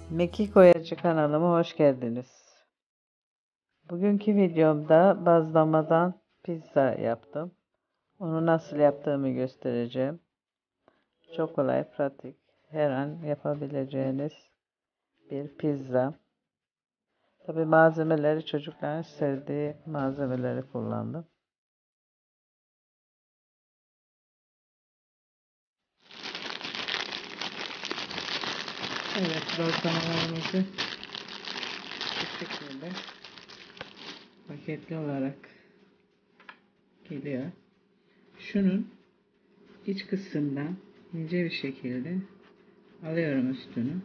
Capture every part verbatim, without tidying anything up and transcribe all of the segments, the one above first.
Mekik Oyacı kanalıma hoş geldiniz. Bugünkü videomda bazlamadan pizza yaptım. Onu nasıl yaptığımı göstereceğim. Çok kolay, pratik, her an yapabileceğiniz bir pizza. Tabi malzemeleri çocukların sevdiği malzemeleri kullandım. Evet, bazlamalarımızı bu şekilde paketli olarak geliyor. Şunun iç kısmından ince bir şekilde alıyorum üstünü.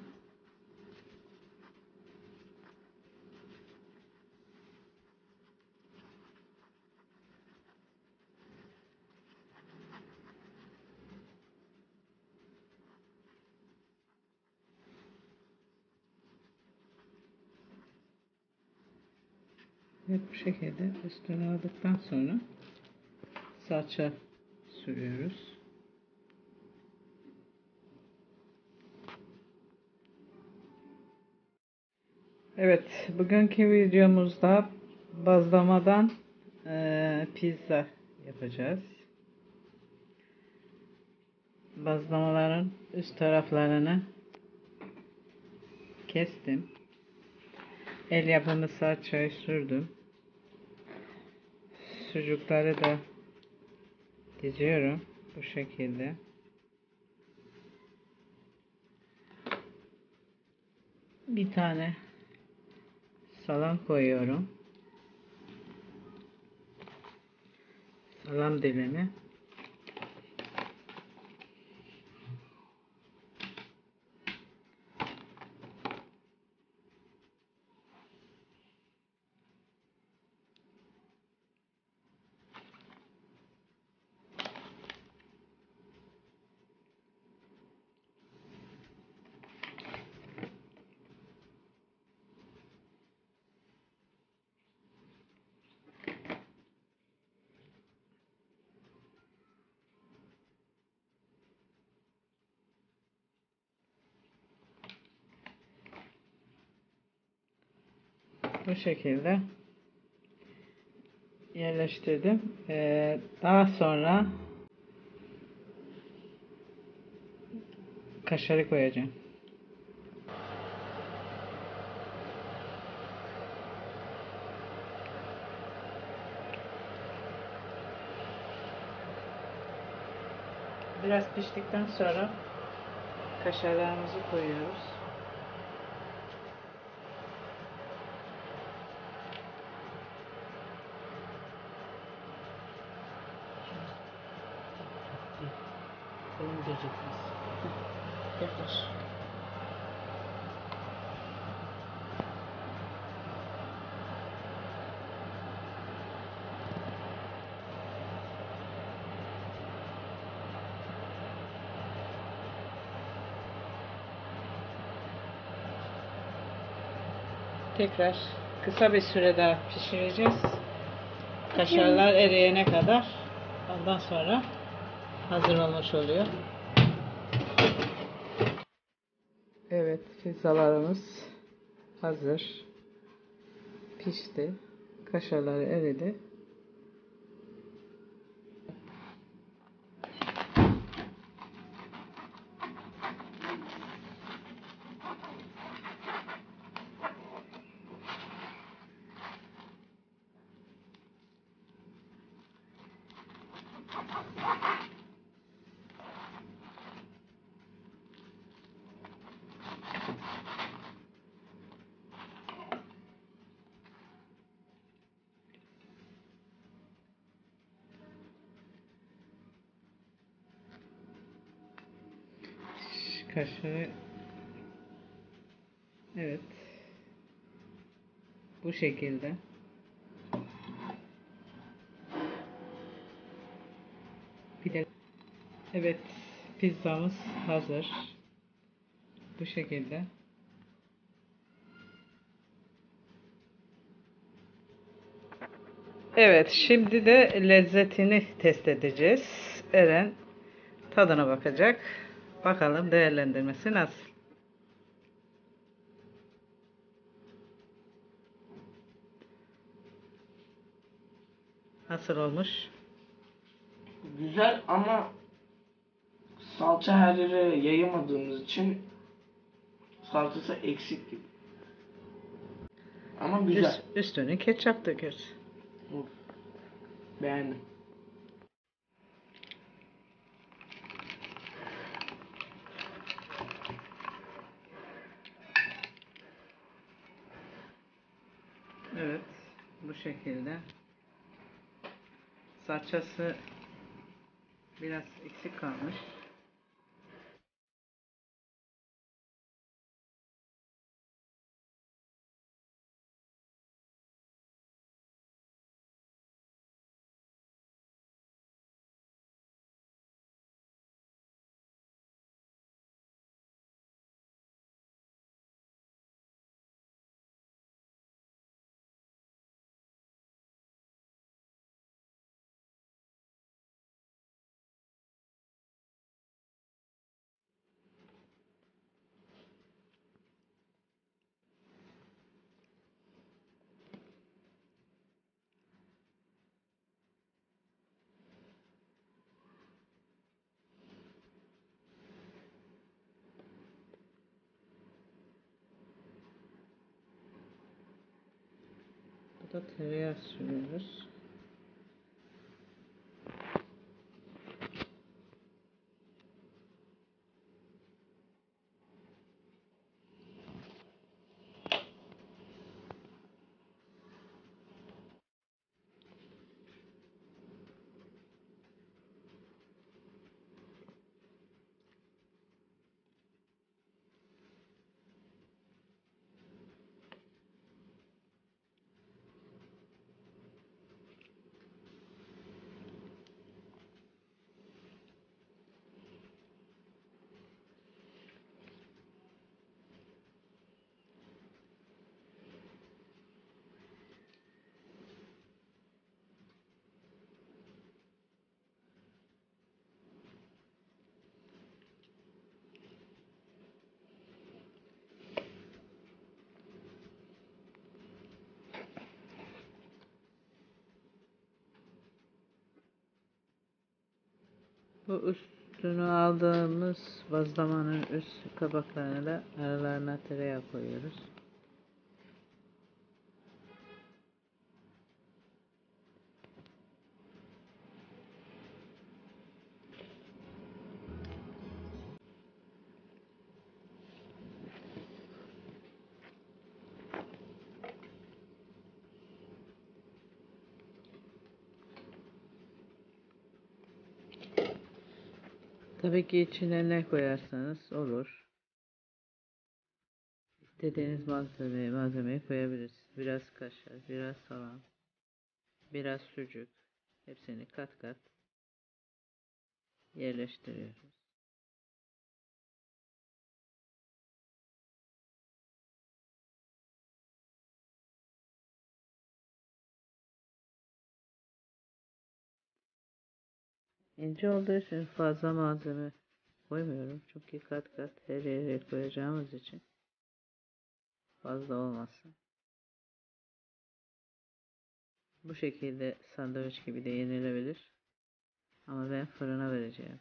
Ve bu şekilde üstüne aldıktan sonra salça sürüyoruz. Evet, bugünkü videomuzda bazlamadan e, pizza yapacağız. Bazlamaların üst taraflarını kestim. El yapımı salçayı sürdüm. Sucukları da diziyorum bu şekilde. Bir tane salam koyuyorum. Salam dilimi. Bu şekilde yerleştirdim. Ee, daha sonra kaşarı koyacağım. Biraz piştikten sonra kaşarlarımızı koyuyoruz. Benim gecikmez. Yaklaş. Tekrar kısa bir süre daha pişireceğiz. Kaşarlar eriyene kadar. Ondan sonra hazır olmuş oluyor. Evet, pizzalarımız hazır. Pişti. Kaşarları eridi. Kaşığı, evet, bu şekilde. Bir de evet, pizzamız hazır. Bu şekilde. Evet, şimdi de lezzetini test edeceğiz. Eren tadına bakacak. Bakalım değerlendirmesi nasıl? Nasıl olmuş? Güzel ama salça her yere yayamadığımız için salçası eksik gibi. Ama güzel. Üst, üstüne ketçap dökeriz. Of. Beğendim. Evet, bu şekilde. Salçası biraz eksik kalmış. Bu da tereyağı sürüyoruz. Bu üstünü aldığımız bazlamanın üst tabaklarına da aralarına tereyağı koyuyoruz. Tabii ki içine ne koyarsanız olur. İstediğiniz malzemeyi, malzemeyi koyabilirsiniz. Biraz kaşar, biraz salam, biraz sucuk. Hepsini kat kat yerleştiriyoruz. İnce olduğu için fazla malzeme koymuyorum. Çünkü kat kat her yere koyacağımız için fazla olmasın. Bu şekilde sandviç gibi de yenilebilir. Ama ben fırına vereceğim.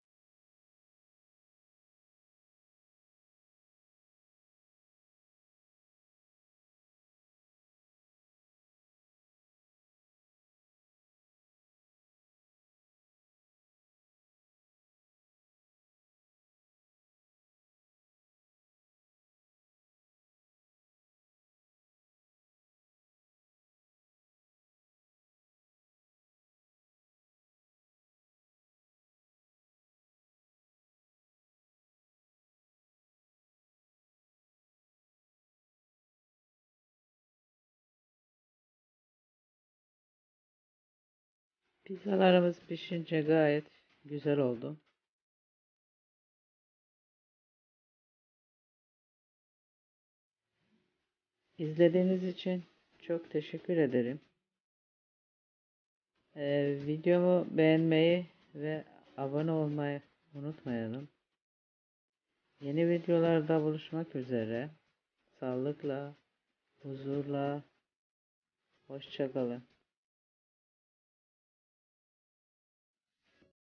Pizzalarımız pişince gayet güzel oldu. İzlediğiniz için çok teşekkür ederim. Ee, videomu beğenmeyi ve abone olmayı unutmayalım. Yeni videolarda buluşmak üzere. Sağlıkla, huzurla, hoşça kalın.